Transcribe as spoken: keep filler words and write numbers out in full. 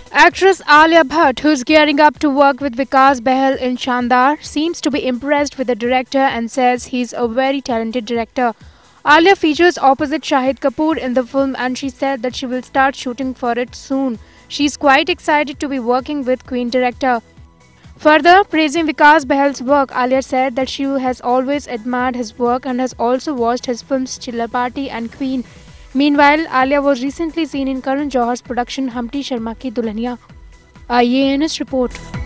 Actress Alia Bhatt, who's gearing up to work with Vikas Behel in Shandar, seems to be impressed with the director and says he's a very talented director. Alia features opposite Shahid Kapoor in the film and she said that she will start shooting for it soon. She's quite excited to be working with Queen director. Further, praising Vikas Behel's work, Alia said that she has always admired his work and has also watched his films Chiller Party and Queen. Meanwhile, Alia was recently seen in Karan Johar's production Humpty Sharma Ki Dulhania. I A N S report.